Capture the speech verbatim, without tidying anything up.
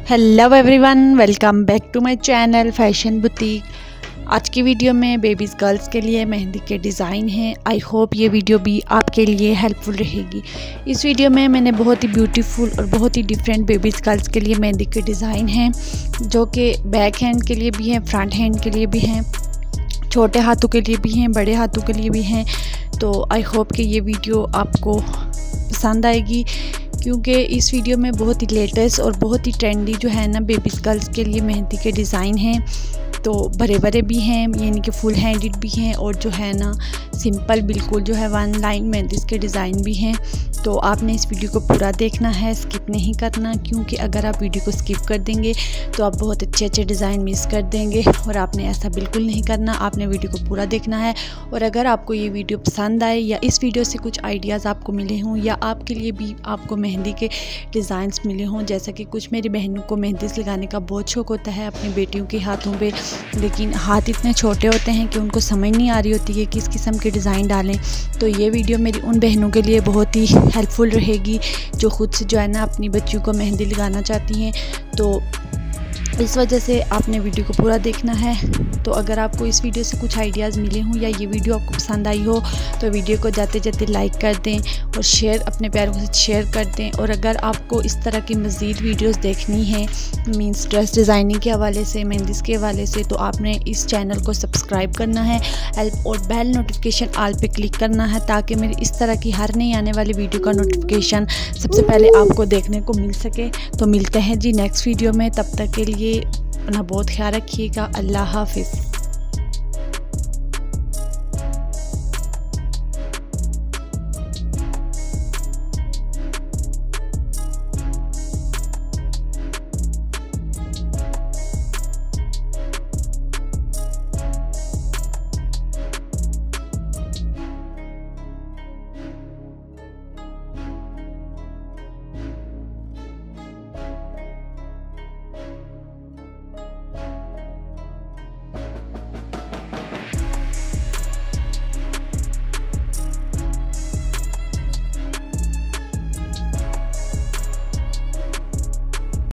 Hello everyone, welcome back to my channel fashion boutique. आज की video में babies girls के लिए मेहंदी के डिज़ाइन हैं। आई होप ये वीडियो भी आपके लिए हेल्पफुल रहेगी। इस वीडियो में मैंने बहुत ही ब्यूटीफुल और बहुत ही डिफरेंट बेबीज़ गर्ल्स के लिए मेहंदी के डिज़ाइन हैं, जो कि बैक हैंड के लिए भी हैं, फ्रंट हैंड के लिए भी हैं, छोटे हाथों के लिए भी हैं, बड़े हाथों के लिए भी हैं। तो आई होप कि ये वीडियो आपको पसंद आएगी, क्योंकि इस वीडियो में बहुत ही लेटेस्ट और बहुत ही ट्रेंडी जो है ना बेबीज़ गर्ल्स के लिए मेहंदी के डिज़ाइन हैं। तो बड़े बड़े भी हैं, यानी कि फुल हैंडेड भी हैं, और जो है ना सिंपल बिल्कुल जो है वन लाइन मेहंदी के डिज़ाइन भी हैं। तो आपने इस वीडियो को पूरा देखना है, स्किप नहीं करना, क्योंकि अगर आप वीडियो को स्किप कर देंगे तो आप बहुत अच्छे अच्छे डिज़ाइन मिस कर देंगे, और आपने ऐसा बिल्कुल नहीं करना। आपने वीडियो को पूरा देखना है। और अगर आपको ये वीडियो पसंद आए या इस वीडियो से कुछ आइडियाज़ आपको मिले हों, या आपके लिए भी आपको मेहंदी के डिज़ाइंस मिले हों, जैसा कि कुछ मेरी बहनों को मेहंदी लगाने का बहुत शौक होता है अपनी बेटियों के हाथों पे, लेकिन हाथ इतने छोटे होते हैं कि उनको समझ नहीं आ रही होती है किस किस्म के डिज़ाइन डालें। तो ये वीडियो मेरी उन बहनों के लिए बहुत ही हेल्पफुल रहेगी जो खुद से जो है ना अपनी बच्चियों को मेहंदी लगाना चाहती हैं। तो इस वजह से आपने वीडियो को पूरा देखना है। तो अगर आपको इस वीडियो से कुछ आइडियाज़ मिले हों या ये वीडियो आपको पसंद आई हो, तो वीडियो को जाते जाते लाइक कर दें और शेयर अपने प्यारों के साथ शेयर कर दें। और अगर आपको इस तरह की मज़ीद वीडियोस देखनी है, मींस ड्रेस डिज़ाइनिंग के हवाले से, मेहंदी के हवाले से, तो आपने इस चैनल को सब्सक्राइब करना है और बेल नोटिफिकेशन आल पे क्लिक करना है, ताकि मेरी इस तरह की हर नई आने वाली वीडियो का नोटिफिकेशन सबसे पहले आपको देखने को मिल सके। तो मिलते हैं जी नेक्स्ट वीडियो में, तब तक के लिए अपना बहुत ख्याल रखिएगा। अल्लाह हाफिज़।